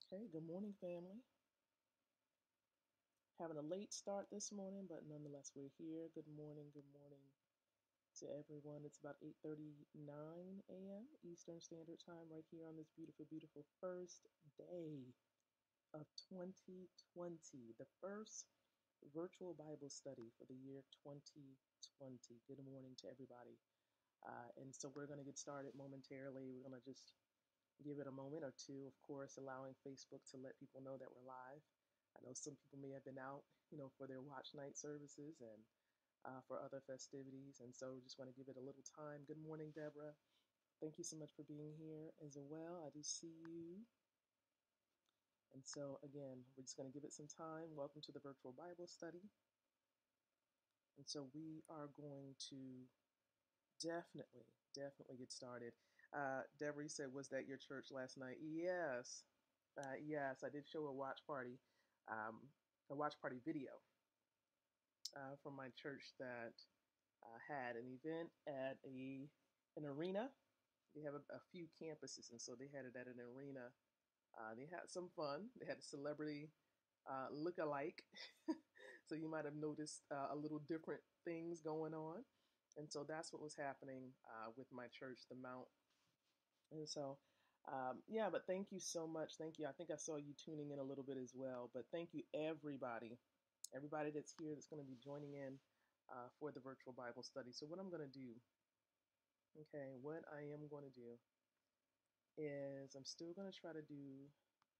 Okay, good morning, family. Having a late start this morning, but nonetheless, we're here. Good morning to everyone. It's about 8:39 a.m. Eastern Standard Time right here on this beautiful, beautiful first day of 2020, the first virtual Bible study for the year 2020. Good morning to everybody. And so we're going to get started momentarily. We're going to just give it a moment or two, of course, allowing Facebook to let people know that we're live. I know some people may have been out, for their watch night services and for other festivities. And so we just want to give it a little time. Good morning, Deborah. Thank you so much for being here as well. I do see you. And so, again, we're just going to give it some time. Welcome to the virtual Bible study. And so we are going to definitely get started. Deborah, you said, was that your church last night? Yes. Yes, I did show um, a watch party video from my church that had an event at an arena. They have a few campuses, and so they had it at an arena. They had some fun. They had a celebrity look-alike, so you might have noticed a little different things going on, and so that's what was happening with my church, the Mount. And so, yeah, but thank you so much. Thank you. I think I saw you tuning in a little bit as well. But thank you, everybody that's here that's going to be joining in for the virtual Bible study. So, what I'm going to do, okay, what I am going to do is I'm still going to try to do,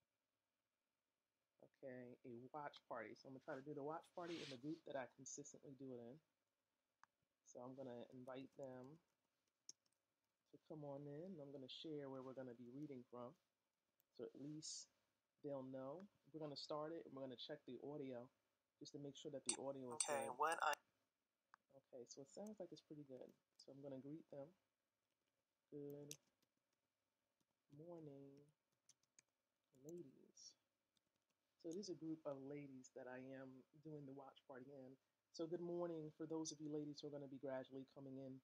okay, a watch party. So, I'm going to try to do the watch party in the group that I consistently do it in. So, I'm going to invite them to come on in. And I'm going to share where we're going to be reading from. So, at least they'll know. We're going to start it and we're going to check the audio just to make sure that the audio is good. Okay, so it sounds like it's pretty good. So I'm going to greet them. Good morning, ladies. So it is a group of ladies that I am doing the watch party in. So good morning for those of you ladies who are going to be gradually coming in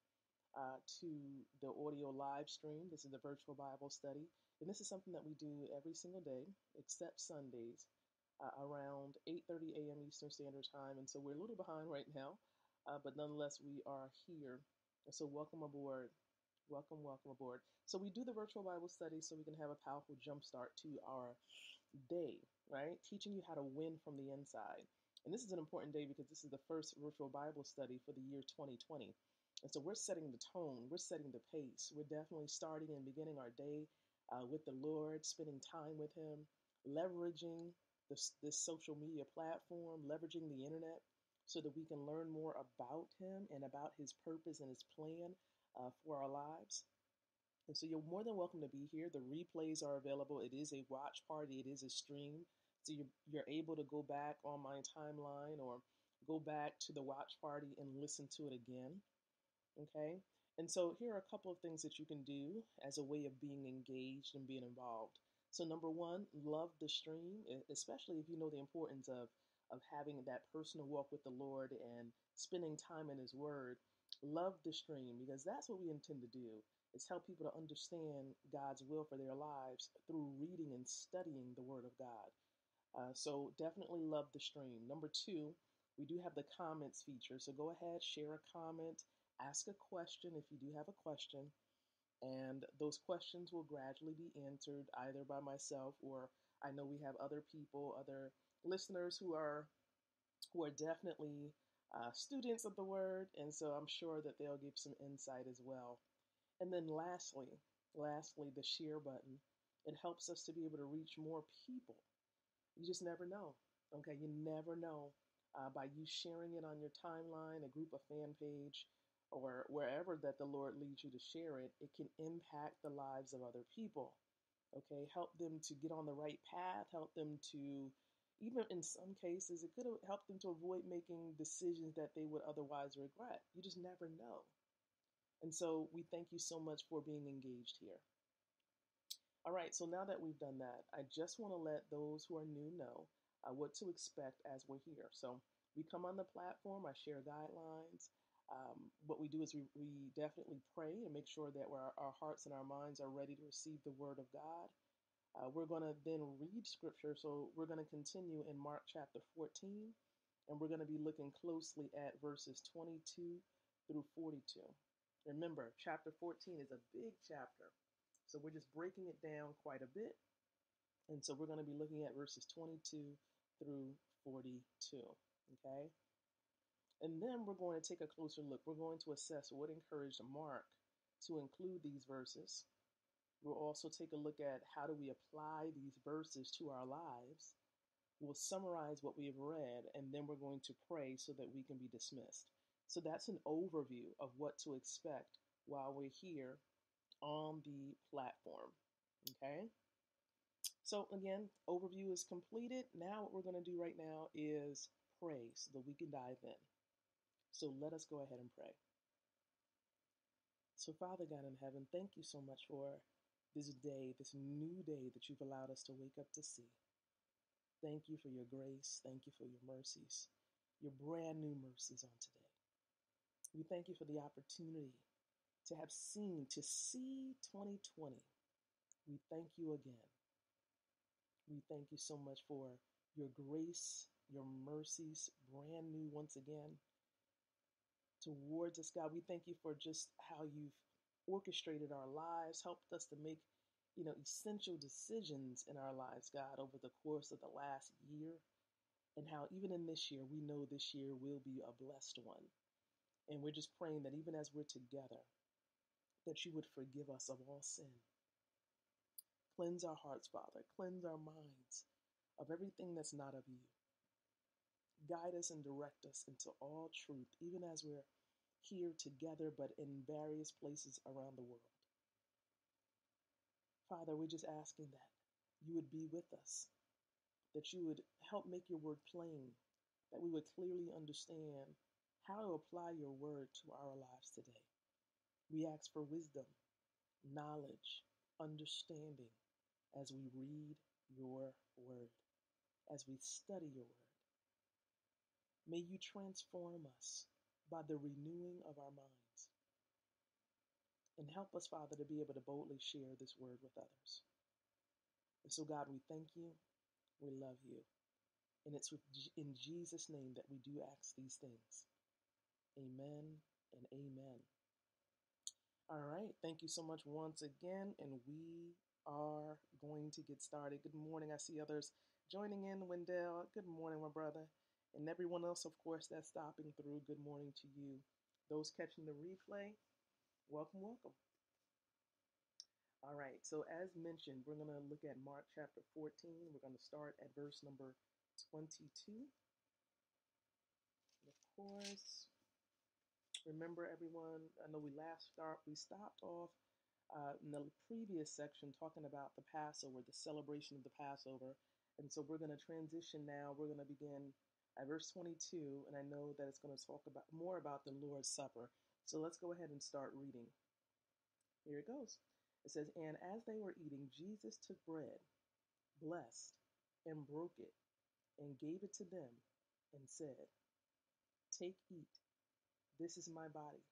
to the audio live stream. This is the virtual Bible study. And this is something that we do every single day, except Sundays, around 8:30 a.m. Eastern Standard Time. And so we're a little behind right now, but nonetheless, we are here. And so welcome aboard. Welcome aboard. So we do the virtual Bible study so we can have a powerful jump start to our day, right? Teaching you how to win from the inside. And this is an important day because this is the first virtual Bible study for the year 2020. And so we're setting the tone, we're setting the pace. We're definitely starting and beginning our day with the Lord, spending time with Him, leveraging this social media platform, leveraging the internet so that we can learn more about Him and about His purpose and His plan for our lives. And so you're more than welcome to be here. The replays are available. It is a watch party, it is a stream. So you're able to go back on my timeline or go back to the watch party and listen to it again. Okay? And so here are a couple of things that you can do as a way of being engaged and being involved. So number one, love the stream, especially if you know the importance of having that personal walk with the Lord and spending time in His Word. Love the stream because that's what we intend to do. Is help people to understand God's will for their lives through reading and studying the Word of God. So definitely love the stream. Number two, we do have the comments feature. So go ahead, share a comment, ask a question if you do have a question, and those questions will gradually be answered either by myself or I know we have other people, other listeners who are definitely students of the word, and so I'm sure that they'll give some insight as well. And then lastly, the share button. It helps us to be able to reach more people. You just never know. Okay, you never know. By you sharing it on your timeline, a group, a fan page, or wherever that the Lord leads you to share it, it can impact the lives of other people. Okay, help them to get on the right path, help them to, even in some cases, it could help them to avoid making decisions that they would otherwise regret. You just never know. And so we thank you so much for being engaged here. All right, so now that we've done that, I just want to let those who are new know what to expect as we're here. So we come on the platform, I share guidelines. What we do is we definitely pray and make sure that our hearts and our minds are ready to receive the word of God. We're going to then read scripture. So we're going to continue in Mark chapter 14, and we're going to be looking closely at verses 22 through 42. Remember, chapter 14 is a big chapter. So we're just breaking it down quite a bit. And so we're going to be looking at verses 22 through 42. Okay? And then we're going to take a closer look. We're going to assess what encouraged Mark to include these verses. We'll also take a look at how do we apply these verses to our lives. We'll summarize what we have read, and then we're going to pray so that we can be dismissed. So that's an overview of what to expect while we're here on the platform. Okay? So again, overview is completed. Now what we're going to do right now is pray so that we can dive in. So let us go ahead and pray. So Father God in heaven, thank you so much for this day, this new day that you've allowed us to wake up to see. Thank you for your grace. Thank you for your mercies, your brand new mercies on today. We thank you for the opportunity to have seen, to see 2020. We thank you again. We thank you so much for your grace, your mercies, brand new once again towards us, God. We thank you for just how you've orchestrated our lives, helped us to make, essential decisions in our lives, God, over the course of the last year, and how even in this year, we know this year will be a blessed one. And we're just praying that even as we're together, that you would forgive us of all sin. Cleanse our hearts, Father. Cleanse our minds of everything that's not of you. Guide us and direct us into all truth, even as we're here together, but in various places around the world. Father, we're just asking that you would be with us, that you would help make your word plain, that we would clearly understand how to apply your word to our lives today. We ask for wisdom, knowledge, understanding as we read your word, as we study your word. May you transform us by the renewing of our minds. And help us, Father, to be able to boldly share this word with others. And so, God, we thank you. We love you. And it's in Jesus' name that we do ask these things. Amen and amen. All right. Thank you so much once again. And we are going to get started. Good morning. I see others joining in. Wendell, good morning, my brother. And everyone else, of course, that's stopping through, good morning to you. Those catching the replay, welcome, welcome. All right, so as mentioned, we're going to look at Mark chapter 14. We're going to start at verse number 22. And of course, remember everyone, I know we stopped off in the previous section talking about the Passover, the celebration of the Passover. And so we're going to transition now. We're going to begin at verse 22, and I know that it's going to talk more about the Lord's Supper. So let's go ahead and start reading. Here it goes. It says, "And as they were eating, Jesus took bread, blessed, and broke it, and gave it to them, and said, 'Take, eat, this is my body.'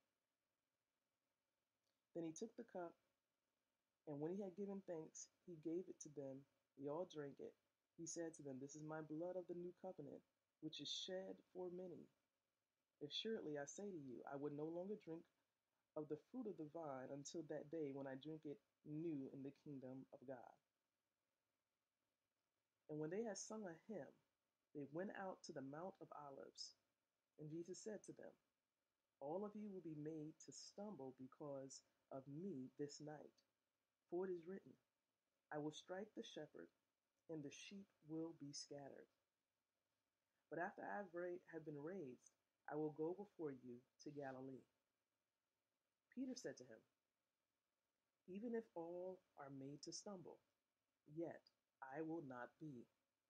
Then he took the cup, and when he had given thanks, he gave it to them. They all drank it. He said to them, 'This is my blood of the new covenant, which is shed for many. Assuredly, I say to you, I would no longer drink of the fruit of the vine until that day when I drink it new in the kingdom of God.' And when they had sung a hymn, they went out to the Mount of Olives. And Jesus said to them, 'All of you will be made to stumble because of me this night. For it is written, I will strike the shepherd, and the sheep will be scattered. But after I have been raised, I will go before you to Galilee.' Peter said to him, 'Even if all are made to stumble, yet I will not be.'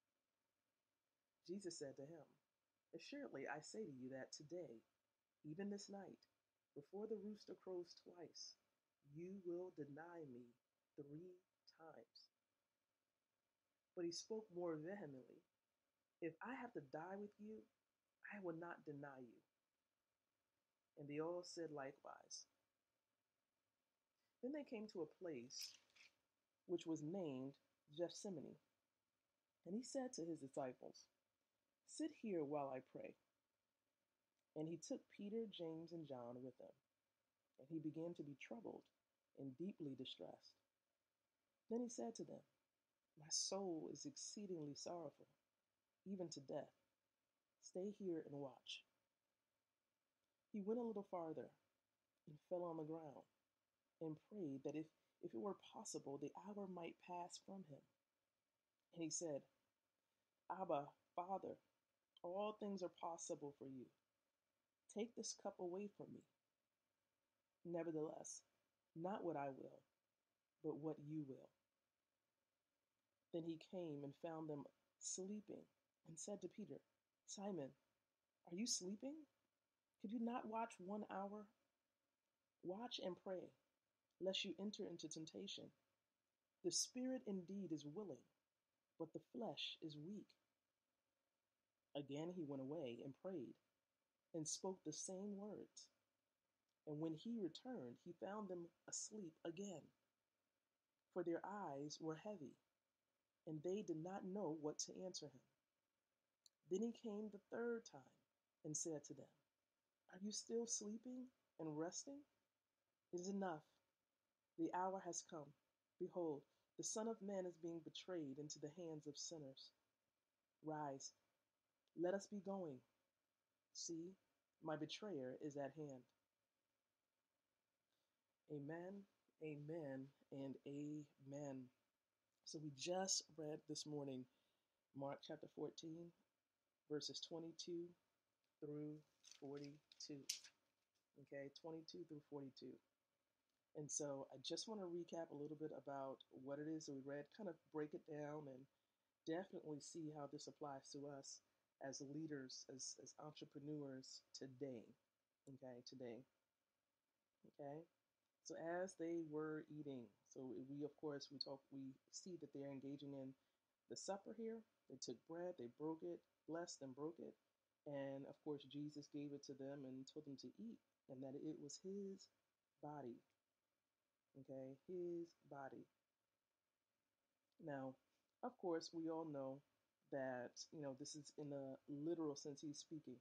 Jesus said to him, 'Assuredly, I say to you that today, even this night, before the rooster crows twice, you will deny me 3 times.' But he spoke more vehemently, 'If I have to die with you, I will not deny you.' And they all said likewise. Then they came to a place which was named Gethsemane. And he said to his disciples, "Sit here while I pray." And he took Peter, James, and John with him. And he began to be troubled and deeply distressed. Then he said to them, "My soul is exceedingly sorrowful, even to death. Stay here and watch." He went a little farther and fell on the ground and prayed that if it were possible, the hour might pass from him. And he said, "Abba, Father, all things are possible for you. Take this cup away from me. Nevertheless, not what I will, but what you will." Then he came and found them sleeping and said to Peter, "Simon, are you sleeping? Could you not watch 1 hour? Watch and pray, lest you enter into temptation. The spirit indeed is willing, but the flesh is weak." Again he went away and prayed and spoke the same words. And when he returned, he found them asleep again, for their eyes were heavy, and they did not know what to answer him. Then he came the third time and said to them, "Are you still sleeping and resting? It is enough. The hour has come. Behold, the Son of Man is being betrayed into the hands of sinners. Rise, let us be going. See, my betrayer is at hand." Amen, amen, and amen. So we just read this morning Mark chapter 14, verses 22 through 42. Okay, 22 through 42. And so I just want to recap a little bit about what it is that we read, kind of break it down, and definitely see how this applies to us as leaders, as entrepreneurs today. Okay, today. Okay. So as they were eating, so we of course we see that they're engaging in the supper here. They took bread, they broke it, blessed and broke it, and of course Jesus gave it to them and told them to eat, and that it was his body. Okay, his body. Now, of course, we all know that this is in a literal sense. He's speaking.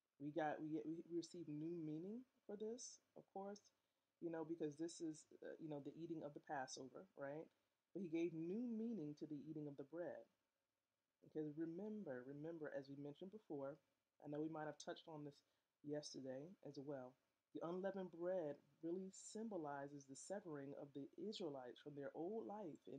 We receive new meaning for this, of course, because this is the eating of the Passover, right? But he gave new meaning to the eating of the bread. Because remember, as we mentioned before, I know we might have touched on this yesterday as well. The unleavened bread really symbolizes the severing of the Israelites from their old life in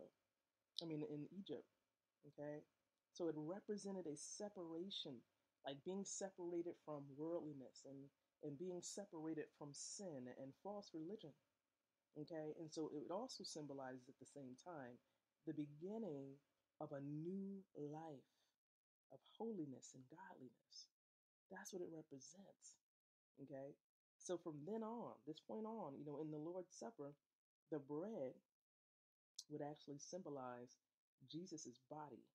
in Egypt. Okay? So it represented a separation, like being separated from worldliness and being separated from sin and false religion. Okay? And so it also symbolizes at the same time the beginning of a new life of holiness and godliness. That's what it represents. Okay? So from then on, this point on, in the Lord's Supper, the bread would actually symbolize Jesus's body,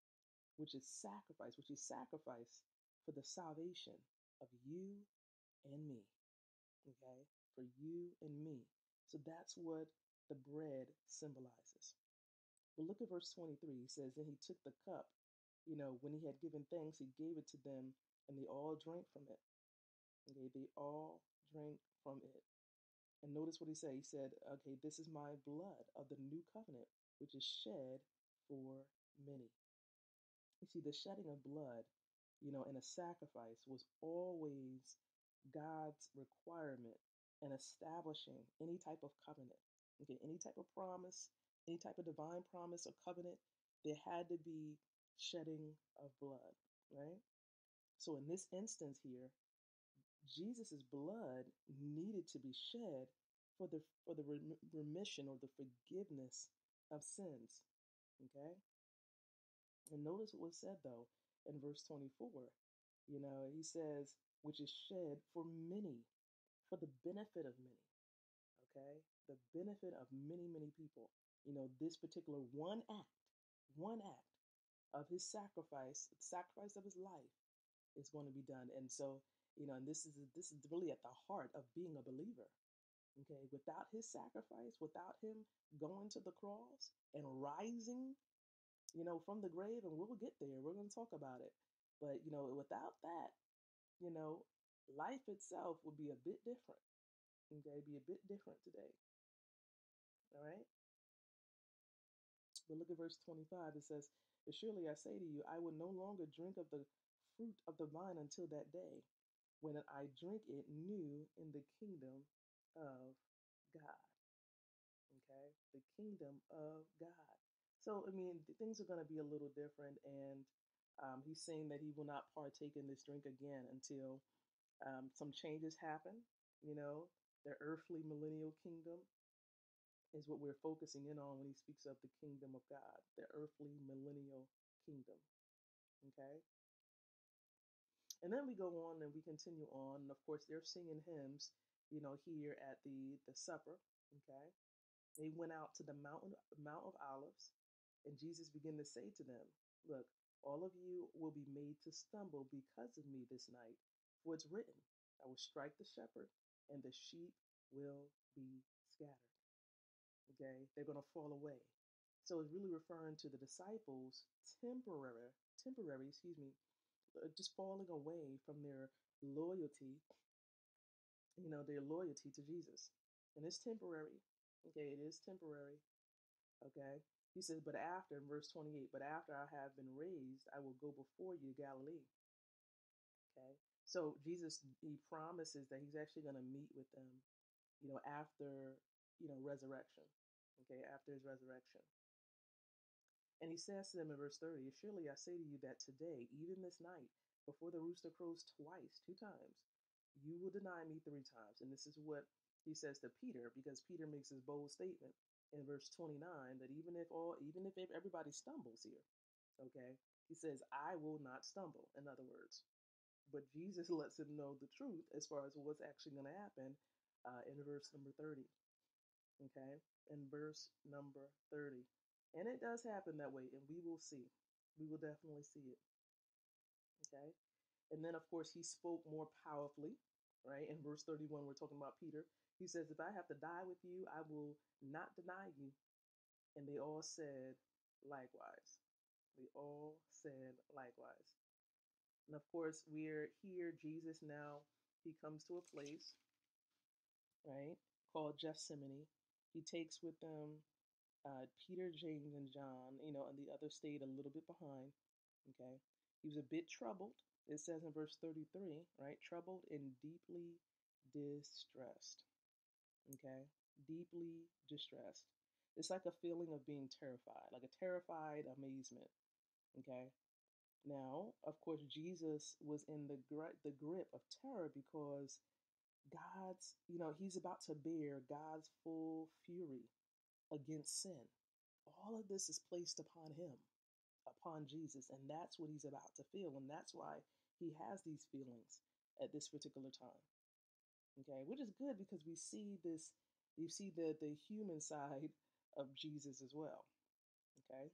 which is sacrifice for the salvation of you and me. Okay? For you and me. So that's what the bread symbolizes. But look at verse 23. He says, "Then he took the cup, when he had given thanks, he gave it to them, and they all drank from it." Okay, they all drank from it. And notice what he said. He said, "Okay, this is my blood of the new covenant, which is shed for many." You see, the shedding of blood, and a sacrifice was always God's requirement in establishing any type of covenant. Okay, any type of promise, any type of divine promise or covenant, there had to be shedding of blood, right? So in this instance here, Jesus' blood needed to be shed for the remission or the forgiveness of sins. Okay? And notice what was said though in verse 24. He says, which is shed for many, for the benefit of many. Okay? The benefit of many, many people. This particular one act of his sacrifice, the sacrifice of his life, is going to be done. And so, and this is really at the heart of being a believer. Okay? Without his sacrifice, without him going to the cross and rising, from the grave, and we'll get there. We're going to talk about it. But, without that, you know, life itself would be a bit different. Okay, be a bit different today. All right. But look at verse 25. It says, "But surely I say to you, I will no longer drink of the fruit of the vine until that day when I drink it new in the kingdom of God." Okay, the kingdom of God. So, I mean, things are going to be a little different. And he's saying that he will not partake in this drink again until some changes happen. You know, the earthly millennial kingdom is what we're focusing in on when he speaks of the kingdom of God, the earthly millennial kingdom. Okay. And then we go on and we continue on. And of course, they're singing hymns, here at the supper. Okay. They went out to the Mount of Olives, and Jesus began to say to them, "Look, all of you will be made to stumble because of me this night, for it's written, I will strike the shepherd, and the sheep will be scattered." Okay, they're going to fall away. So it's really referring to the disciples temporary, just falling away from their loyalty to Jesus. And it's temporary. Okay, it is temporary. Okay. He says, but after, in verse 28, but after I have been raised, I will go before you to Galilee. Okay. So Jesus, he promises that he's actually going to meet with them, after, resurrection. Okay. After his resurrection. And he says to them in verse 30, "Surely I say to you that today, even this night, before the rooster crows twice, 2 times, you will deny me 3 times." And this is what he says to Peter, because Peter makes this bold statement in verse 29 that even if everybody stumbles here, okay, he says, "I will not stumble," in other words. But Jesus lets him know the truth as far as what's actually going to happen in verse number 30. Okay, in verse number 30. And it does happen that way, and we will see. We will definitely see it. Okay. And then, of course, he spoke more powerfully, right? In verse 31, we're talking about Peter. He says, "If I have to die with you, I will not deny you." And they all said, likewise. They all said, likewise. And of course, we're here. Jesus now, he comes to a place, right, called Gethsemane. He takes with them Peter, James, and John, and the others stayed a little bit behind. Okay. He was a bit troubled. It says in verse 33, right? Troubled and deeply distressed. Okay. Deeply distressed. It's like a feeling of being terrified, like a terrified amazement. Okay. Now, of course, Jesus was in the grip of terror because he's about to bear God's full fury against sin. All of this is placed upon him, upon Jesus, and that's what he's about to feel, and that's why he has these feelings at this particular time. Okay, which is good because you see the human side of Jesus as well. Okay,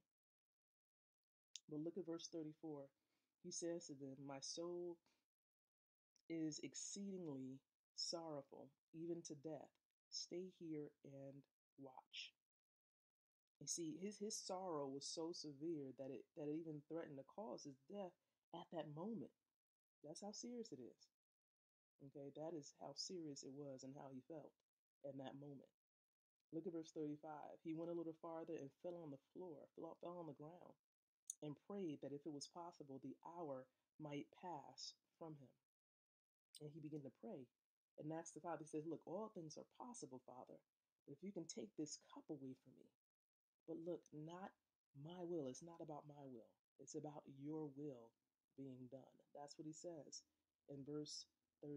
but look at verse 34. He says to them, "My soul is exceedingly sorrowful, even to death. Stay here and watch." You see, his sorrow was so severe that it even threatened to cause his death at that moment. That's how serious it is. Okay, that is how serious it was and how he felt in that moment. Look at verse 35. He went a little farther and fell on the floor, fell on the ground, and prayed that if it was possible, the hour might pass from him. And he began to pray and asked the Father. He says, "Look, all things are possible, Father, but if you can take this cup away from me. But look, not my will. It's not about my will. It's about your will being done." That's what he says in verse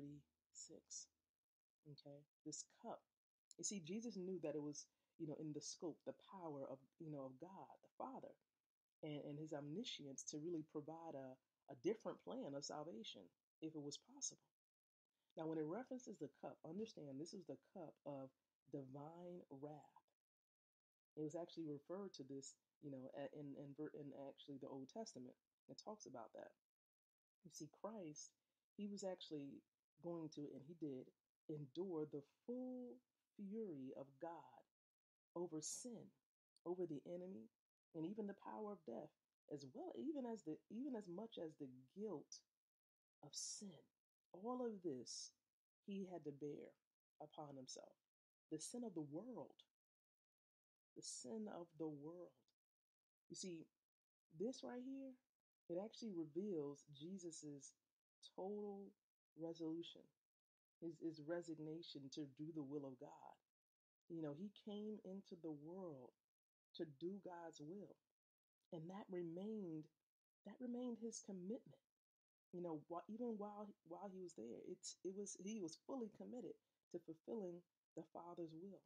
36. Okay, this cup. You see, Jesus knew that it was, in the scope, the power of God, the Father, and his omniscience to really provide a different plan of salvation if it was possible. Now, when it references the cup, understand this is the cup of divine wrath. It was actually referred to this, in actually the Old Testament. It talks about that. You see, Christ, he was actually going to, and he did, endure the full fury of God over sin, over the enemy, and even the power of death, as well, even as much as the guilt of sin. All of this he had to bear upon himself. The sin of the world, the sin of the world. You see, this right here, it actually reveals Jesus's total resolution, his resignation to do the will of God. He came into the world to do God's will, and that remained his commitment. Even while he was there, he was fully committed to fulfilling the Father's will.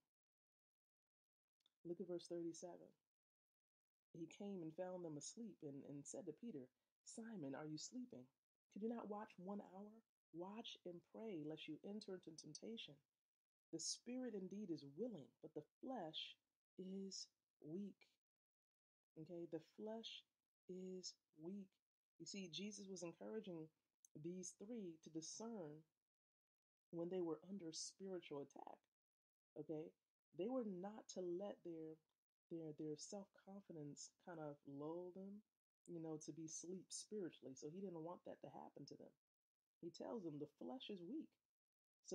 Look at verse 37. He came and found them asleep and said to Peter, Simon, are you sleeping? Could you not watch 1 hour? Watch and pray lest you enter into temptation. The spirit indeed is willing, but the flesh is weak. Okay, the flesh is weak. You see, Jesus was encouraging these three to discern when they were under spiritual attack. Okay, they were not to let their self-confidence kind of lull them, to be sleep spiritually. So he didn't want that to happen to them. He tells them the flesh is weak. So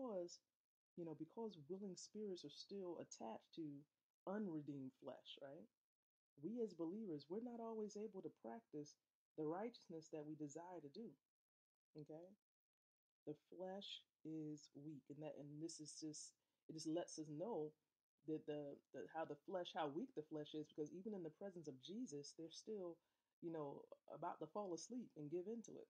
because willing spirits are still attached to unredeemed flesh, right? We as believers, we're not always able to practice the righteousness that we desire to do. Okay? The flesh is weak, and this is just it just lets us know that how weak the flesh is, because even in the presence of Jesus, they're still, about to fall asleep and give into it.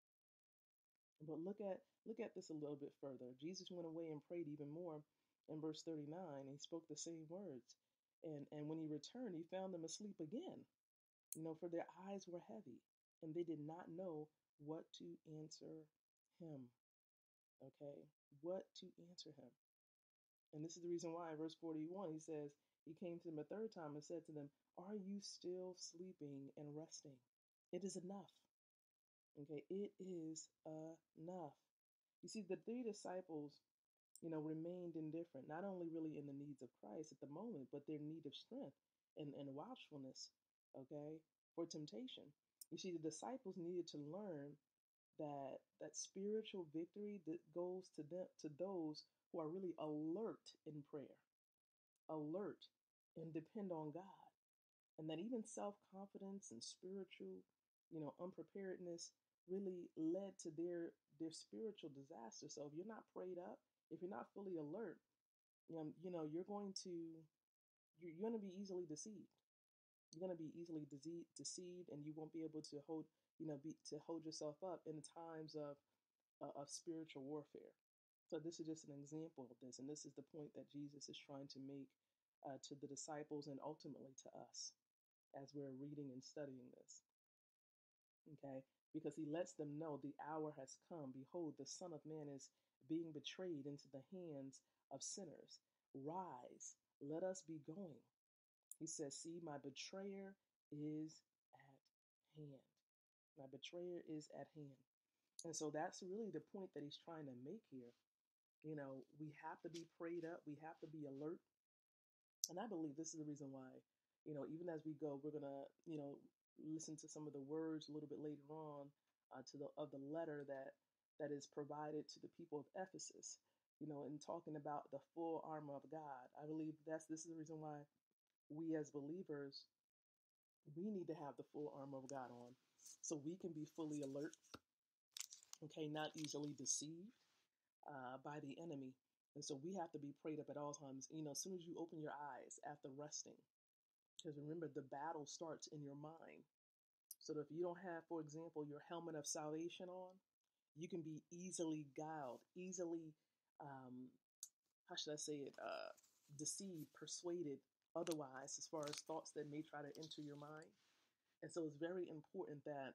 But look at this a little bit further. Jesus went away and prayed even more in verse 39. He spoke the same words. And when he returned, he found them asleep again, for their eyes were heavy, and they did not know what to answer him. Okay? What to answer him. And this is the reason why in verse 41 he says, he came to them a third time and said to them, are you still sleeping and resting? It is enough. Okay, it is enough. You see, the three disciples, remained indifferent, not only really in the needs of Christ at the moment, but their need of strength and watchfulness, okay, for temptation. You see, the disciples needed to learn that spiritual victory that goes to those who are really alert in prayer, alert and depend on God. And that even self-confidence and spiritual, unpreparedness really led to their spiritual disaster. So if you're not prayed up, if you're not fully alert, you're going to be easily deceived. You're going to be easily deceived, and you won't be able to hold yourself up in times of spiritual warfare. So this is just an example of this, and this is the point that Jesus is trying to make to the disciples and ultimately to us as we're reading and studying this. Okay, because he lets them know the hour has come. Behold, the Son of Man is being betrayed into the hands of sinners. Rise, let us be going. He says, see, my betrayer is at hand. My betrayer is at hand. And so that's really the point that he's trying to make here. We have to be prayed up. We have to be alert. And I believe this is the reason why, even as we go, we're going to, listen to some of the words a little bit later on of the letter that is provided to the people of Ephesus, and talking about the full armor of God. I believe this is the reason why we as believers, we need to have the full armor of God on so we can be fully alert, okay, not easily deceived by the enemy. And so we have to be prayed up at all times, as soon as you open your eyes after resting. Because remember, the battle starts in your mind. So that if you don't have, for example, your helmet of salvation on, you can be easily guiled, easily, how should I say it, deceived, persuaded otherwise, as far as thoughts that may try to enter your mind. And so it's very important that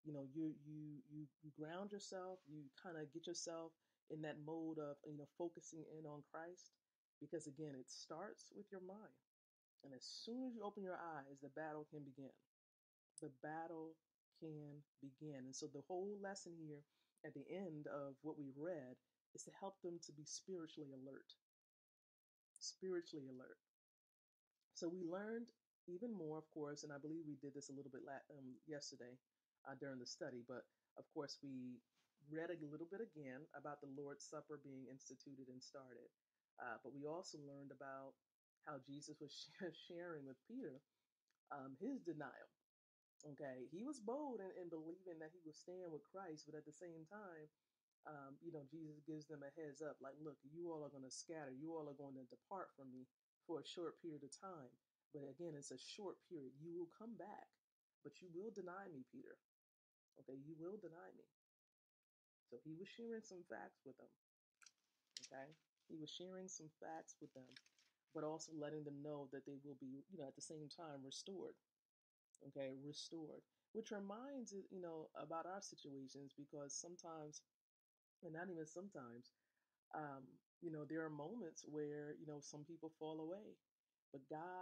you ground yourself, you kind of get yourself in that mode of focusing in on Christ, because again, it starts with your mind. And as soon as you open your eyes, the battle can begin. The battle can begin. And so the whole lesson here at the end of what we read is to help them to be spiritually alert. Spiritually alert. So we learned even more, of course, and I believe we did this a little bit yesterday during the study, but of course, we read a little bit again about the Lord's Supper being instituted and started. But we also learned about how Jesus was sharing with Peter his denial. Okay, he was bold in believing that he would stand with Christ, but at the same time, Jesus gives them a heads up, like, look, you all are going to scatter, you all are going to depart from me for a short period of time. But again, it's a short period. You will come back, but you will deny me, Peter. Okay, you will deny me. So he was sharing some facts with them. Okay, he was sharing some facts with them, but also letting them know that they will be, at the same time restored. Okay, restored. Which reminds it, about our situations because sometimes, and not even sometimes, um, there are moments where, some people fall away, but God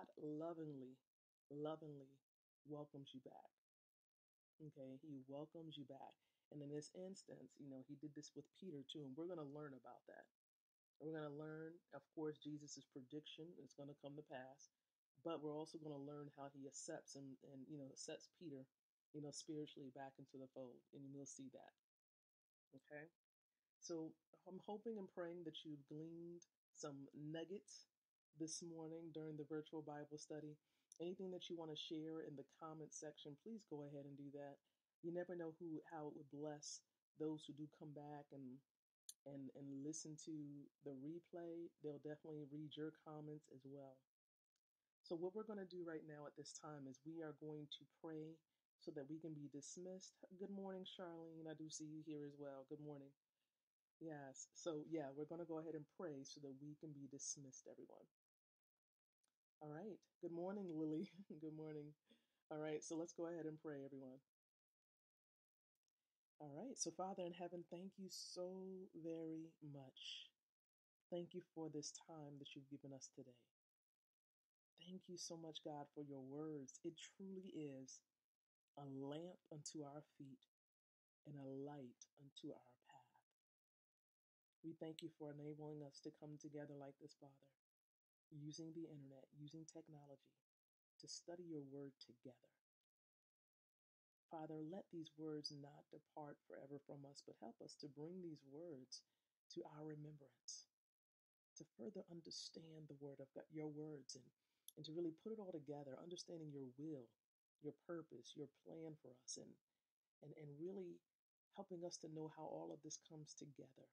lovingly welcomes you back. Okay, He welcomes you back. And in this instance, He did this with Peter too, and we're going to learn about that. We're going to learn, of course, Jesus' prediction is going to come to pass, but we're also going to learn how He accepts and accepts Peter, spiritually back into the fold, and we'll see that. Okay. So I'm hoping and praying that you've gleaned some nuggets this morning during the virtual Bible study. Anything that you want to share in the comment section, please go ahead and do that. You never know how it would bless those who do come back and listen to the replay. They'll definitely read your comments as well. So what we're going to do right now at this time is we are going to pray so that we can be dismissed. Good morning, Charlene. I do see you here as well. Good morning. Yes. So, yeah, we're going to go ahead and pray so that we can be dismissed, everyone. All right. Good morning, Lily. Good morning. All right. So, let's go ahead and pray, everyone. All right. So, Father in heaven, thank you so very much. Thank you for this time that you've given us today. Thank you so much, God, for your words. It truly is a lamp unto our feet and a light unto our path. We thank you for enabling us to come together like this, Father, using the internet, using technology to study your word together. Father, let these words not depart forever from us, but help us to bring these words to our remembrance, to further understand the word of God, your words, and to really put it all together, understanding your will, your purpose, your plan for us, and really helping us to know how all of this comes together.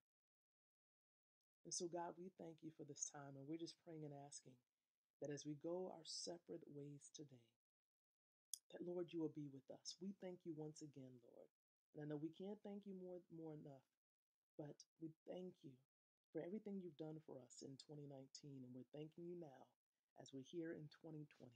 And so, God, we thank you for this time, and we're just praying and asking that as we go our separate ways today, that, Lord, you will be with us. We thank you once again, Lord. And I know we can't thank you more enough, but we thank you for everything you've done for us in 2019, and we're thanking you now as we're here in 2020.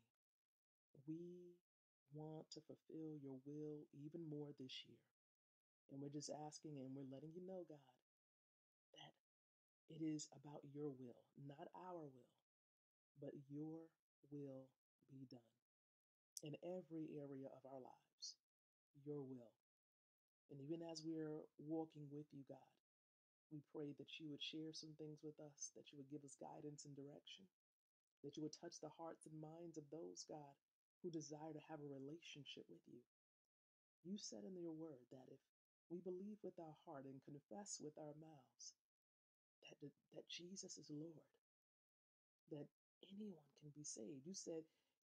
We want to fulfill your will even more this year. And we're just asking and we're letting you know, God, that it is about your will, not our will, but your will be done in every area of our lives. Your will. And even as we're walking with you, God, we pray that you would share some things with us, that you would give us guidance and direction, that you would touch the hearts and minds of those, God, who desire to have a relationship with you. You said in your word that if we believe with our heart and confess with our mouths that Jesus is Lord, that anyone can be saved. You said,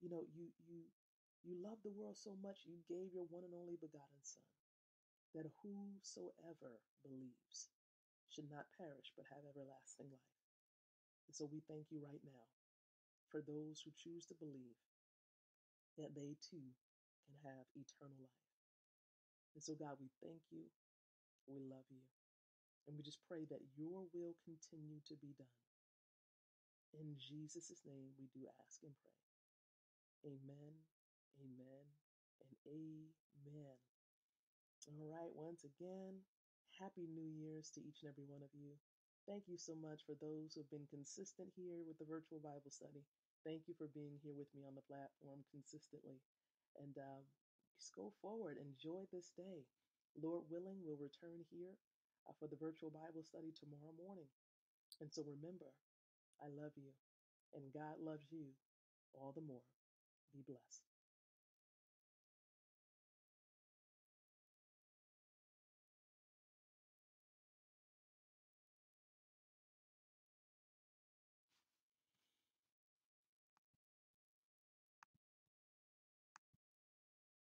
you love the world so much you gave your one and only begotten Son, that whosoever believes should not perish but have everlasting life. And so we thank you right now for those who choose to believe that they too can have eternal life. And so, God, we thank you. We love you. And we just pray that your will continue to be done. In Jesus' name, we do ask and pray. Amen, amen, and amen. All right, once again, Happy New Year's to each and every one of you. Thank you so much for those who have been consistent here with the virtual Bible study. Thank you for being here with me on the platform consistently. And just go forward, enjoy this day. Lord willing, we'll return here for the virtual Bible study tomorrow morning. And so remember, I love you, and God loves you all the more. Be blessed.